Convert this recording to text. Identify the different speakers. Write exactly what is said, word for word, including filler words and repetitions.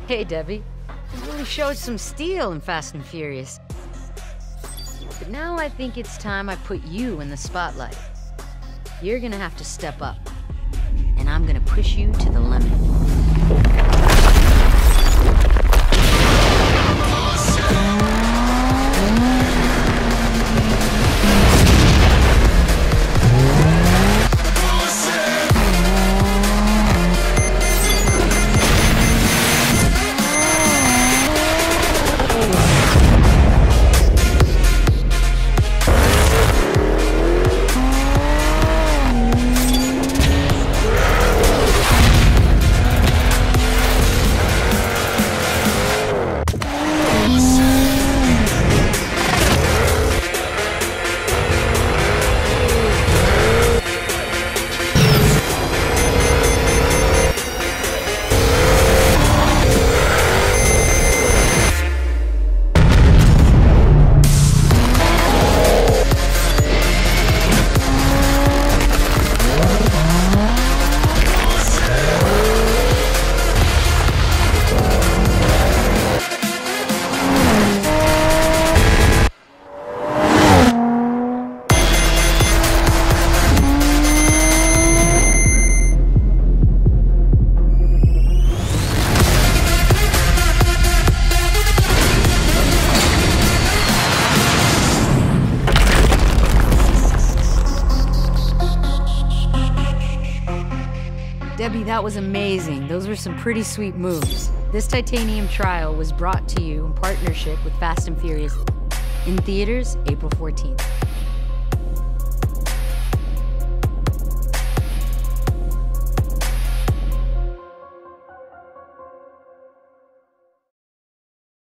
Speaker 1: Hey, Debbie. You really showed some steel in Fast and Furious. But now I think it's time I put you in the spotlight. You're gonna have to step up. And I'm gonna push you to the limit. Debbie, that was amazing. Those were some pretty sweet moves. This titanium trial was brought to you in partnership with Fast and Furious, in theaters April fourteenth.